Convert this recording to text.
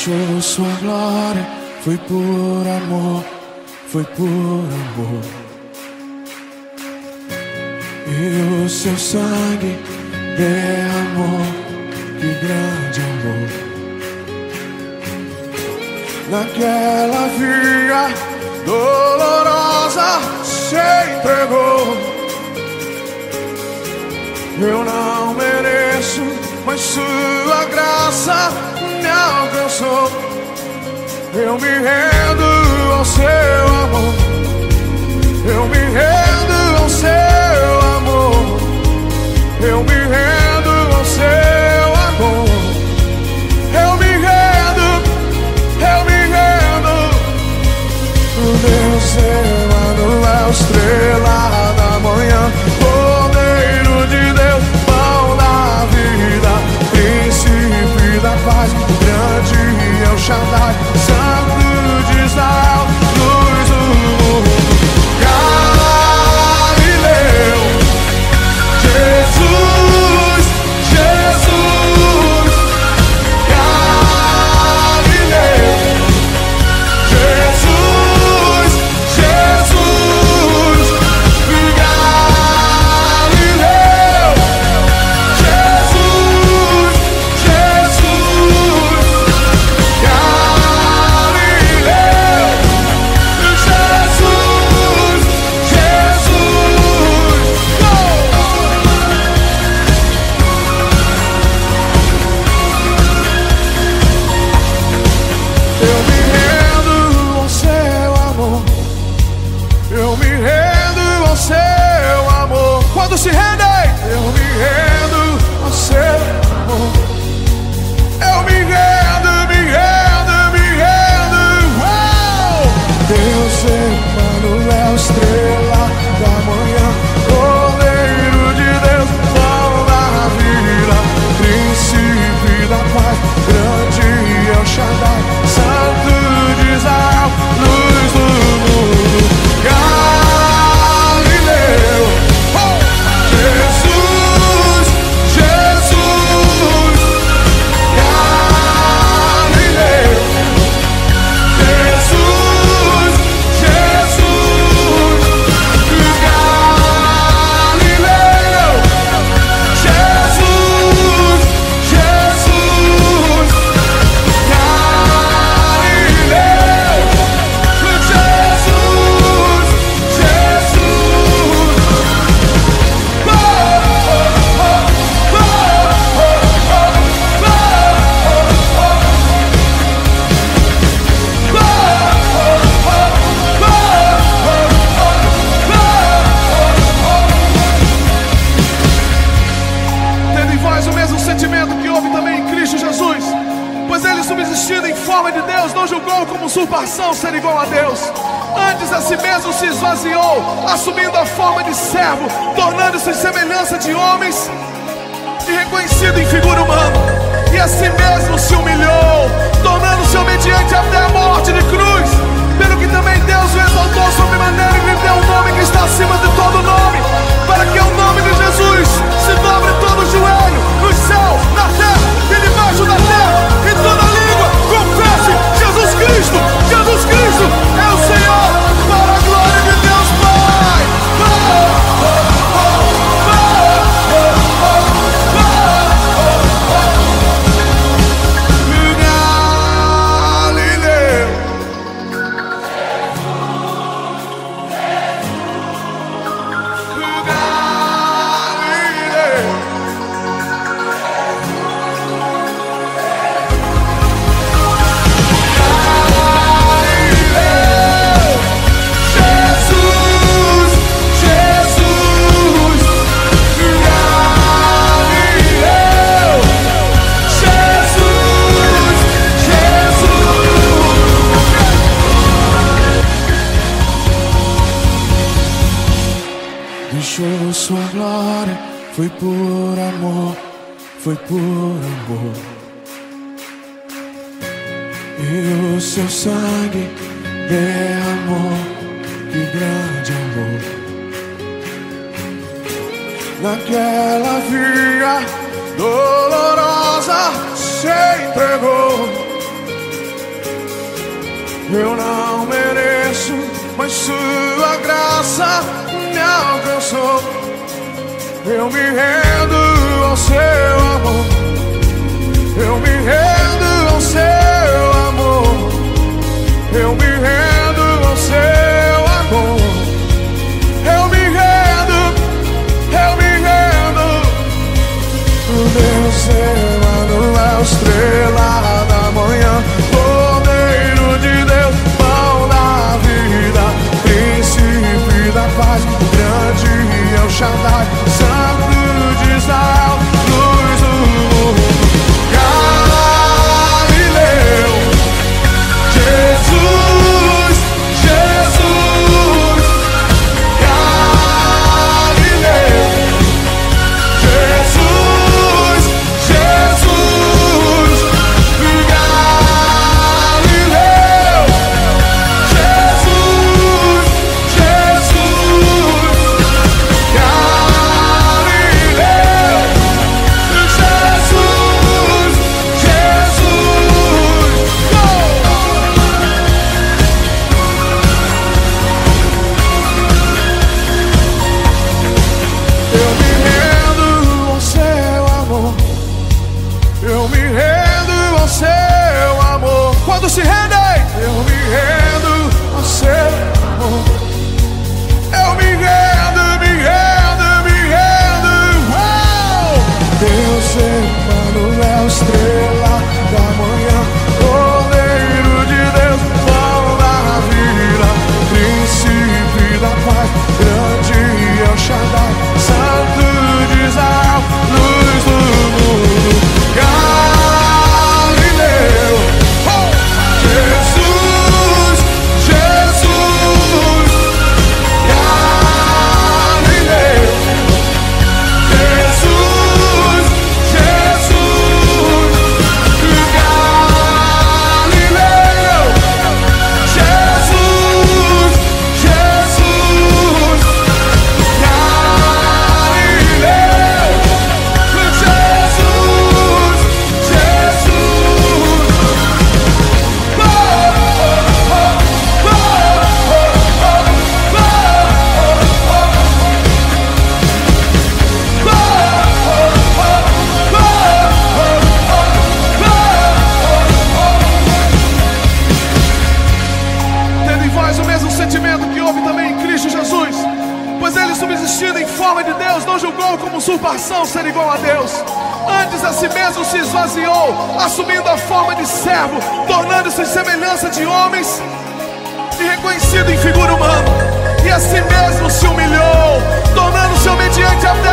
deixou sua glória, foi por amor, foi por amor. E o seu sangue derramou, que grande amor. Naquela via dolorosa se entregou. Eu não mereço, mas sua graça me alcançou. Eu me rendo ao seu amor. Eu me rendo ao seu amor. Eu me rendo ao seu amor. Eu me rendo, eu me rendo. O Deus Emanuel, estrela da manhã, Cordeiro de Deus, pão da vida, príncipe da paz, o grande El Shaddai, Santo de Israel, luz do mundo. Jesus, Jesus, Galileu. Jesus, Jesus, Galileu. Jesus, Jesus, Galileu. Jesus, Jesus, Eu me rendo ao seu amor. Eu me rendo ao seu amor. Quando se rendem, eu me rendo ao seu amor. Eu me rendo, me rendo, me rendo. Uau! Deus Emanuel, estrela da manhã, Cordeiro de Deus, pão da vida, príncipe da paz, grande El Shaddai, Santo de Israel, luz do mundo. Galileu. Oh! Jesus, Jesus, Galileu. Jesus, Jesus, Galileu. Jesus, Jesus, Galileu. Jesus, Jesus. Tendo em vós o mesmo sentimento que houve também em Cristo Jesus, pois ele, subsistindo em forma de Deus, não julgou como usurpação ser igual a Deus. Antes a si mesmo se esvaziou, assumindo a forma de servo, tornando-se em semelhança de homens e reconhecido em figura humana. E a si mesmo se humilhou, tornando-se obediente até a morte de cruz. Pelo que também Deus o exaltou sobremaneira e lhe deu um nome que está acima de todo nome, para que ao nome de Jesus se dobre todo o joelho, no céu, na terra e debaixo da terra, e toda língua confesse: Jesus Cristo, Jesus Cristo é o Senhor, para a glória de Deus Pai. Galileu. Deixou sua glória, foi por amor, foi por amor. E o seu sangue derramou, que grande amor. Naquela via dolorosa se entregou. Eu não mereço, mas sua graça me alcançou. Eu me rendo ao seu amor. Eu me rendo ao seu amor. Eu me rendo ao seu amor. Eu me rendo, eu me rendo. Deus Emanuel, estrela da manhã, Cordeiro de Deus, pão da vida, príncipe da paz, grande é o Shaddai, Santo de Israel, luz do mundo. Galileu, Jesus, Jesus. Galileu, Jesus, Jesus. Galileu, Jesus, Jesus. Galileu, Jesus, Jesus. Eu me rendo ao seu amor. Eu me rendo ao seu amor. Quando se rendem, eu me rendo ao seu amor. Eu me rendo, me rendo, me rendo. Uau! Deus Emanuel, estrela da manhã, Cordeiro de Deus, pão da vida, príncipe da paz, grande é o Shaddai, Santo de Israel, luz do mundo. Galileu, oh! Jesus, Jesus. Galileu, Jesus, Jesus. Galileu, Jesus, Jesus. Galileu, Jesus, tendo em vós o mesmo sentimento que houve também em Cristo Jesus, pois ele, subsistindo em forma de Deus, não julgou como usurpação ser igual a Deus. Antes a si mesmo se esvaziou, assumindo a forma de servo, tornando-se em semelhança de homens e reconhecido em figura humana. E a si mesmo se humilhou, tornando-se obediente até